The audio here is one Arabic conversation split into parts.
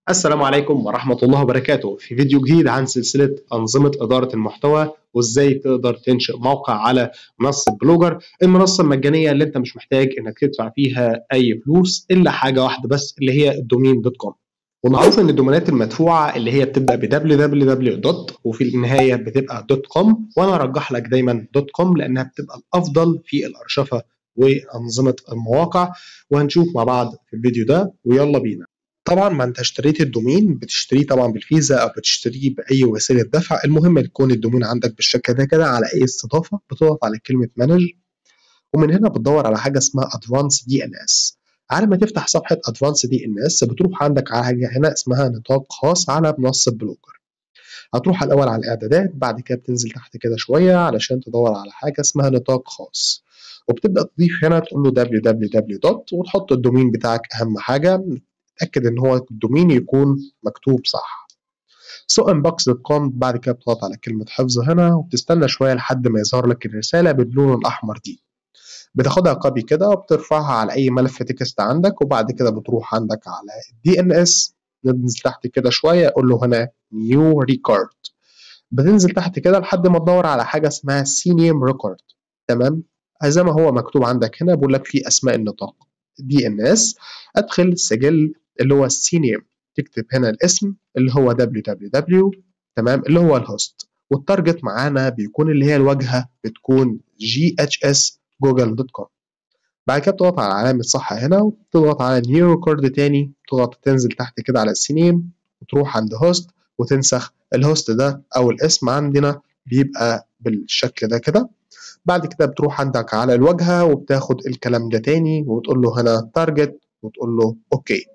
السلام عليكم ورحمة الله وبركاته. في فيديو جديد عن سلسلة أنظمة إدارة المحتوى وإزاي تقدر تنشئ موقع على منصة بلوجر، المنصة المجانية اللي أنت مش محتاج إنك تدفع فيها أي فلوس إلا حاجة واحدة بس اللي هي الدومين دوت كوم. ومعروف إن الدومينات المدفوعة اللي هي بتبدأ ب www. وفي النهاية بتبقى .com، وأنا أرجح لك دايما .com لأنها بتبقى الأفضل في الأرشفة وأنظمة المواقع، وهنشوف مع بعض في الفيديو ده ويلا بينا. طبعا ما انت اشتريت الدومين بتشتريه طبعا بالفيزا او بتشتريه باي وسيله دفع، المهم يكون الدومين عندك بالشكل ده كده. على اي استضافه بتضغط على كلمه مانج، ومن هنا بتدور على حاجه اسمها ادفانس دي ان اس. على ما تفتح صفحه ادفانس دي ان اس بتروح عندك على حاجه هنا اسمها نطاق خاص على منصه بلوجر. هتروح الاول على الاعدادات، بعد كده بتنزل تحت كده شويه علشان تدور على حاجه اسمها نطاق خاص، وبتبدا تضيف هنا تقول له www. وتحط الدومين بتاعك. اهم حاجه تأكد إن هو الدومين يكون مكتوب صح. soinbox.com. بعد كده بتضغط على كلمة حفظ هنا وبتستنى شوية لحد ما يظهر لك الرسالة باللون الأحمر دي. بتاخدها كوبي كده وبترفعها على أي ملف تكست عندك، وبعد كده بتروح عندك على DNS. ننزل تحت كده شوية أقول له هنا New Record. بتنزل تحت كده لحد ما تدور على حاجة اسمها CNAME Record. تمام؟ زي ما هو مكتوب عندك هنا بيقول لك في أسماء النطاق DNS. أدخل السجل اللي هو السينيم، تكتب هنا الاسم اللي هو www. تمام، اللي هو الهوست، والتارجت معانا بيكون اللي هي الواجهة بتكون ghsgoogle.com. بعد كده بتضغط على علامة صح هنا وتضغط على نيو ريكورد تاني، تنزل تحت كده على السينيم وتروح عند هوست وتنسخ الهوست ده أو الاسم عندنا بيبقى بالشكل ده كده. بعد كده بتروح عندك على الواجهة وبتاخد الكلام ده تاني وتقول له هنا تارجت وتقول له اوكي.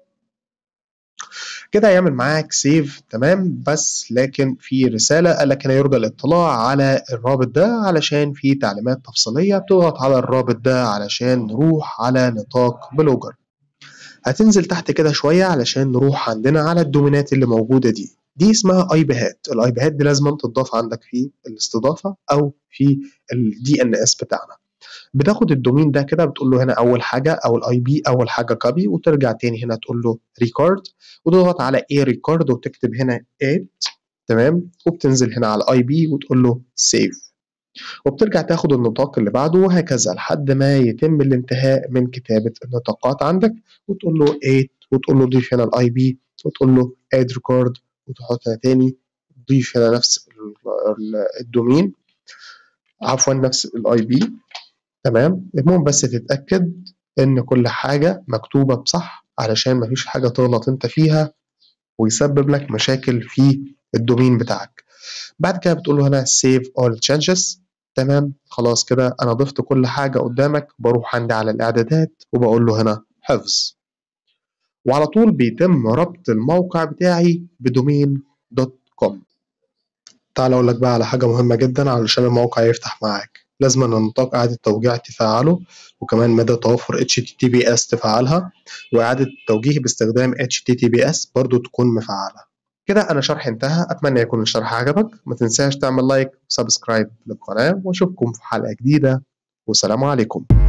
كده هيعمل معاك سيف. تمام، بس لكن في رسالة قال لك هنا يرجى الاطلاع على الرابط ده علشان في تعليمات تفصيلية. بتضغط على الرابط ده علشان نروح على نطاق بلوجر. هتنزل تحت كده شوية علشان نروح عندنا على الدومينات اللي موجودة دي اسمها اي بيهات. الاي بيهات دي لازم تضاف عندك في الاستضافة او في الدي ان اس بتاعنا. بتاخد الدومين ده كده بتقول له هنا اول حاجه او الاي بي اول حاجه كوبي، وترجع تاني هنا تقول له ريكورد وتضغط على ايه ريكورد وتكتب هنا 8. تمام، وبتنزل هنا على الاي بي وتقول له سيف، وبترجع تاخد النطاق اللي بعده وهكذا لحد ما يتم الانتهاء من كتابه النطاقات عندك، وتقول له 8 وتقول له ضيف هنا الاي بي وتقول له اد ريكورد وتحطها تاني، تضيف هنا نفس الدومين، عفوا نفس الاي بي. تمام، المهم بس تتأكد إن كل حاجة مكتوبة بصح علشان مفيش حاجة تغلط أنت فيها ويسبب لك مشاكل في الدومين بتاعك. بعد كده بتقول له هنا save all changes. تمام، خلاص كده أنا ضفت كل حاجة قدامك. بروح عندي على الإعدادات وبقول له هنا حفظ، وعلى طول بيتم ربط الموقع بتاعي بدومين .com. تعال أقول لك بقى على حاجة مهمة جدا علشان الموقع يفتح معاك. لازم أن نطاق إعادة توجيه تفعله، وكمان مدى توفر HTTPS تفعلها، وإعادة التوجيه باستخدام HTTPS برضو تكون مفعلة. كده أنا شرح انتهى. أتمنى يكون الشرح عجبك. ما تنساش تعمل لايك وسبسكرايب للقناة، وأشوفكم في حلقة جديدة، والسلام عليكم.